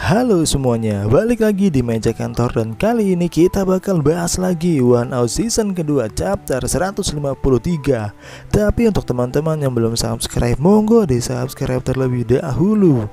Halo semuanya, balik lagi di meja kantor dan kali ini kita bakal bahas lagi One Out Season kedua chapter 153. Tapi untuk teman-teman yang belum subscribe, monggo di subscribe terlebih dahulu.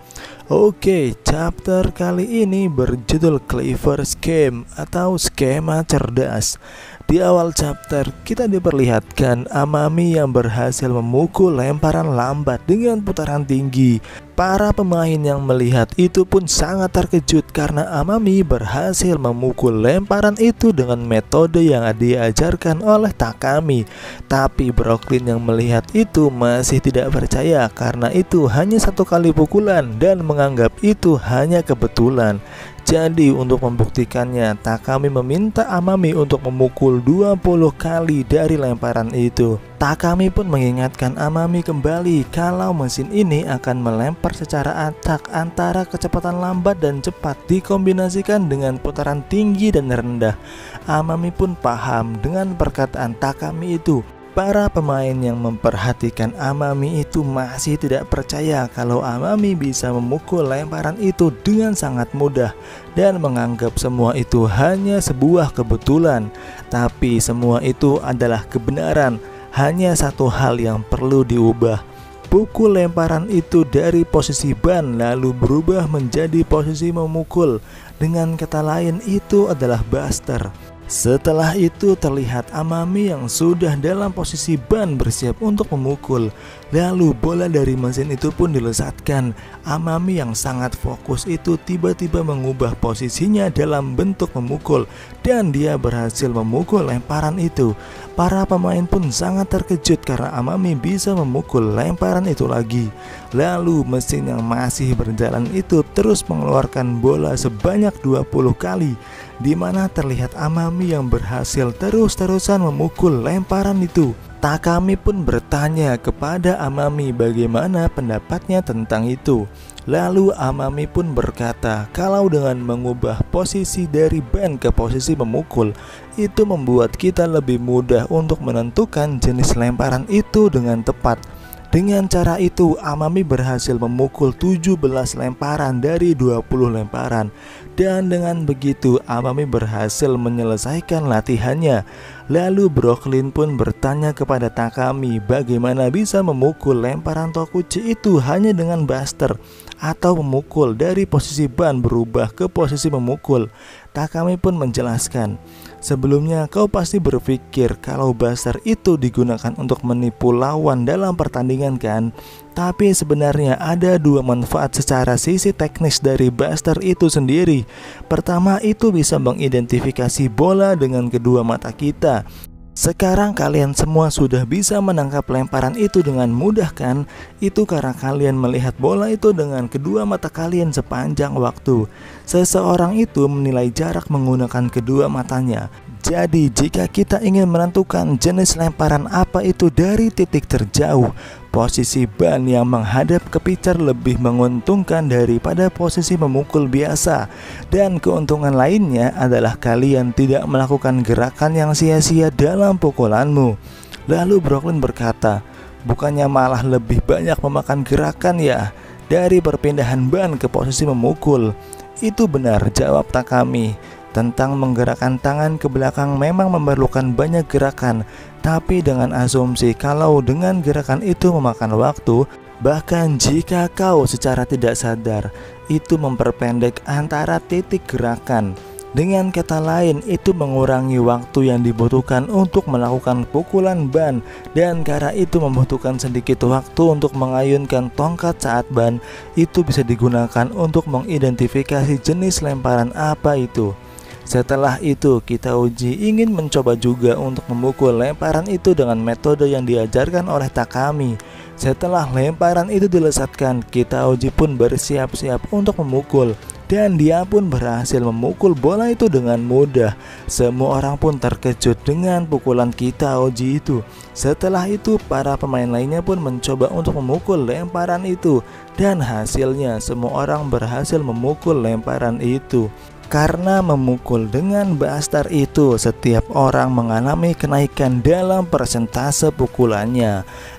Oke, chapter kali ini berjudul Clever Scheme atau skema cerdas. Di awal chapter kita diperlihatkan Amami yang berhasil memukul lemparan lambat dengan putaran tinggi. Para pemain yang melihat itu pun sangat terkejut karena Amami berhasil memukul lemparan itu dengan metode yang diajarkan oleh Takami. Tapi Brooklyn yang melihat itu masih tidak percaya karena itu hanya satu kali pukulan dan menganggap itu hanya kebetulan. Jadi untuk membuktikannya, Takami meminta Amami untuk memukul 20 kali dari lemparan itu. Takami pun mengingatkan Amami kembali kalau mesin ini akan melempar secara acak antara kecepatan lambat dan cepat dikombinasikan dengan putaran tinggi dan rendah. Amami pun paham dengan perkataan Takami itu. Para pemain yang memperhatikan Amami itu masih tidak percaya kalau Amami bisa memukul lemparan itu dengan sangat mudah dan menganggap semua itu hanya sebuah kebetulan. Tapi semua itu adalah kebenaran. Hanya satu hal yang perlu diubah. Pukul lemparan itu dari posisi ban lalu berubah menjadi posisi memukul. Dengan kata lain itu adalah buster. Setelah itu terlihat Amami yang sudah dalam posisi ban bersiap untuk memukul. Lalu bola dari mesin itu pun dilesatkan. Amami yang sangat fokus itu tiba-tiba mengubah posisinya dalam bentuk memukul dan dia berhasil memukul lemparan itu. Para pemain pun sangat terkejut karena Amami bisa memukul lemparan itu lagi. Lalu mesin yang masih berjalan itu terus mengeluarkan bola sebanyak 20 kali, di mana terlihat Amami yang berhasil terus-terusan memukul lemparan itu. Takami pun bertanya kepada Amami bagaimana pendapatnya tentang itu. Lalu Amami pun berkata kalau dengan mengubah posisi dari ban ke posisi memukul, itu membuat kita lebih mudah untuk menentukan jenis lemparan itu dengan tepat. Dengan cara itu Amami berhasil memukul 17 lemparan dari 20 lemparan. Dan dengan begitu Amami berhasil menyelesaikan latihannya. Lalu Brooklyn pun bertanya kepada Takami bagaimana bisa memukul lemparan Tokuchi itu hanya dengan buster atau memukul dari posisi ban berubah ke posisi memukul. Takami pun menjelaskan, sebelumnya kau pasti berpikir kalau buster itu digunakan untuk menipu lawan dalam pertandingan kan? Tapi sebenarnya ada dua manfaat secara sisi teknis dari buster itu sendiri. Pertama, itu bisa mengidentifikasi bola dengan kedua mata kita. Sekarang kalian semua sudah bisa menangkap lemparan itu dengan mudah kan? Itu karena kalian melihat bola itu dengan kedua mata kalian sepanjang waktu. Seseorang itu menilai jarak menggunakan kedua matanya. Jadi jika kita ingin menentukan jenis lemparan apa itu dari titik terjauh, posisi ban yang menghadap ke pitcher lebih menguntungkan daripada posisi memukul biasa. Dan keuntungan lainnya adalah kalian tidak melakukan gerakan yang sia-sia dalam pukulanmu. Lalu Brooklyn berkata, bukannya malah lebih banyak memakan gerakan ya dari perpindahan ban ke posisi memukul? Itu benar, jawab Takami. Tentang menggerakkan tangan ke belakang memang memerlukan banyak gerakan, tapi dengan asumsi kalau dengan gerakan itu memakan waktu, bahkan jika kau secara tidak sadar, itu memperpendek antara titik gerakan. Dengan kata lain, itu mengurangi waktu yang dibutuhkan untuk melakukan pukulan ban, dan karena itu membutuhkan sedikit waktu untuk mengayunkan tongkat saat ban itu bisa digunakan untuk mengidentifikasi jenis lemparan apa itu. Setelah itu kita uji ingin mencoba juga untuk memukul lemparan itu dengan metode yang diajarkan oleh Takami. Setelah lemparan itu dilesatkan, kita uji pun bersiap-siap untuk memukul. Dan dia pun berhasil memukul bola itu dengan mudah. Semua orang pun terkejut dengan pukulan kita uji itu. Setelah itu para pemain lainnya pun mencoba untuk memukul lemparan itu. Dan hasilnya semua orang berhasil memukul lemparan itu. Karena memukul dengan buster itu, setiap orang mengalami kenaikan dalam persentase pukulannya.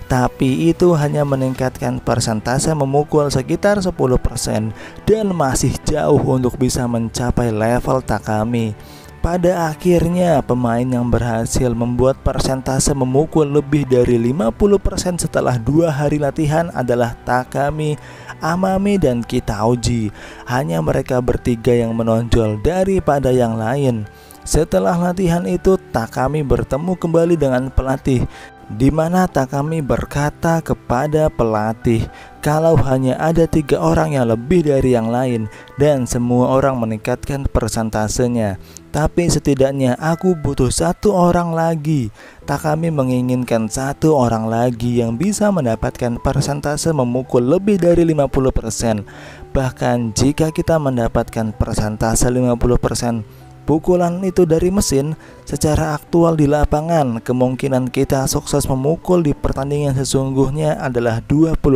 tapi itu hanya meningkatkan persentase memukul sekitar 10% dan masih jauh untuk bisa mencapai level Takami. Pada akhirnya pemain yang berhasil membuat persentase memukul lebih dari 50% setelah 2 hari latihan adalah Takami, Amami, dan Kitauji. Hanya mereka bertiga yang menonjol daripada yang lain. Setelah latihan itu, Takami bertemu kembali dengan pelatih, di mana Takami berkata kepada pelatih kalau hanya ada 3 orang yang lebih dari yang lain dan semua orang meningkatkan persentasenya, tapi setidaknya aku butuh 1 orang lagi. Takami menginginkan 1 orang lagi yang bisa mendapatkan persentase memukul lebih dari 50%. Bahkan jika kita mendapatkan persentase 50% pukulan itu dari mesin, secara aktual di lapangan kemungkinan kita sukses memukul di pertandingan sesungguhnya adalah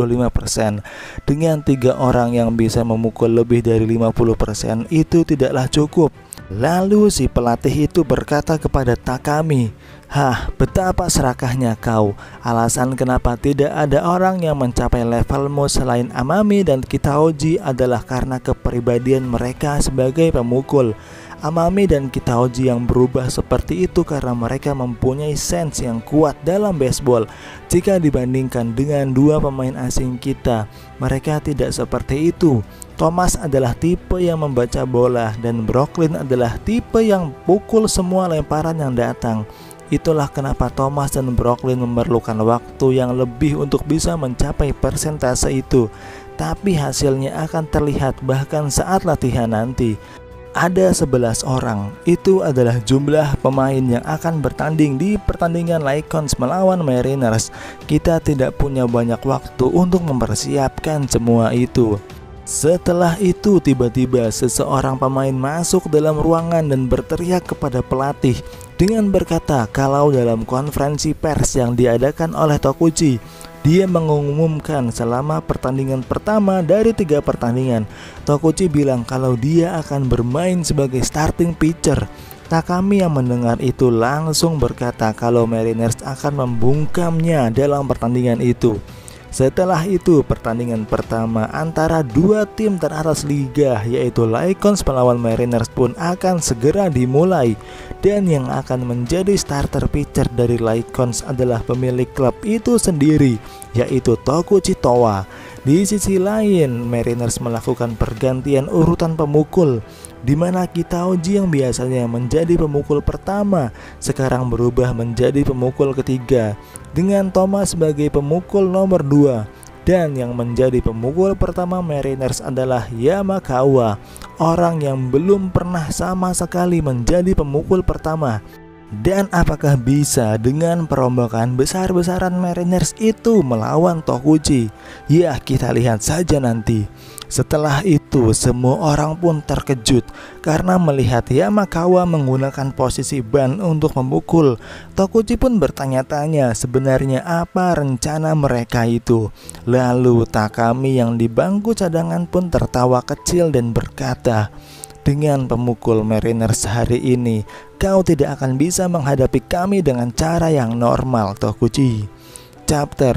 25%. Dengan 3 orang yang bisa memukul lebih dari 50% itu tidaklah cukup. Lalu si pelatih itu berkata kepada Takami, "Hah, betapa serakahnya kau. Alasan kenapa tidak ada orang yang mencapai levelmu selain Amami dan Kitauji adalah karena kepribadian mereka sebagai pemukul. Amami dan Kitauji yang berubah seperti itu karena mereka mempunyai sense yang kuat dalam baseball. Jika dibandingkan dengan 2 pemain asing kita, mereka tidak seperti itu. Thomas adalah tipe yang membaca bola dan Brooklyn adalah tipe yang pukul semua lemparan yang datang. Itulah kenapa Thomas dan Brooklyn memerlukan waktu yang lebih untuk bisa mencapai persentase itu. Tapi hasilnya akan terlihat bahkan saat latihan nanti. Ada 11 orang, itu adalah jumlah pemain yang akan bertanding di pertandingan Lycons melawan Mariners. Kita tidak punya banyak waktu untuk mempersiapkan semua itu." Setelah itu tiba-tiba seseorang pemain masuk dalam ruangan dan berteriak kepada pelatih dengan berkata kalau dalam konferensi pers yang diadakan oleh Tokuchi, dia mengumumkan selama pertandingan pertama dari 3 pertandingan, Tokuchi bilang kalau dia akan bermain sebagai starting pitcher. Takami yang mendengar itu langsung berkata kalau Mariners akan membungkamnya dalam pertandingan itu. Setelah itu pertandingan pertama antara 2 tim teratas liga yaitu Lycons melawan Mariners pun akan segera dimulai. Dan yang akan menjadi starter pitcher dari Lycons adalah pemilik klub itu sendiri, yaitu Tokuchi Towa. Di sisi lain, Mariners melakukan pergantian urutan pemukul, di mana Kitauji yang biasanya menjadi pemukul pertama sekarang berubah menjadi pemukul ketiga, dengan Thomas sebagai pemukul nomor 2. Dan yang menjadi pemukul pertama Mariners adalah Yamakawa, orang yang belum pernah sama sekali menjadi pemukul pertama. Dan apakah bisa dengan perombakan besar-besaran Mariners itu melawan Tokuchi? Ya, kita lihat saja nanti. Setelah itu semua orang pun terkejut karena melihat Yamakawa menggunakan posisi ban untuk memukul. Tokuchi pun bertanya-tanya sebenarnya apa rencana mereka itu. Lalu Takami yang di bangku cadangan pun tertawa kecil dan berkata, "Dengan pemukul Mariners hari ini, kau tidak akan bisa menghadapi kami dengan cara yang normal, Tokuchi." Chapter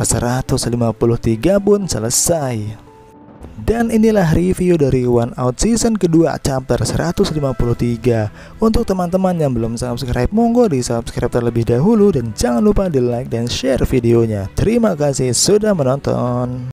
153 pun selesai. Dan inilah review dari One Out season kedua chapter 153. Untuk teman-teman yang belum subscribe, monggo di subscribe terlebih dahulu dan jangan lupa di like dan share videonya. Terima kasih sudah menonton.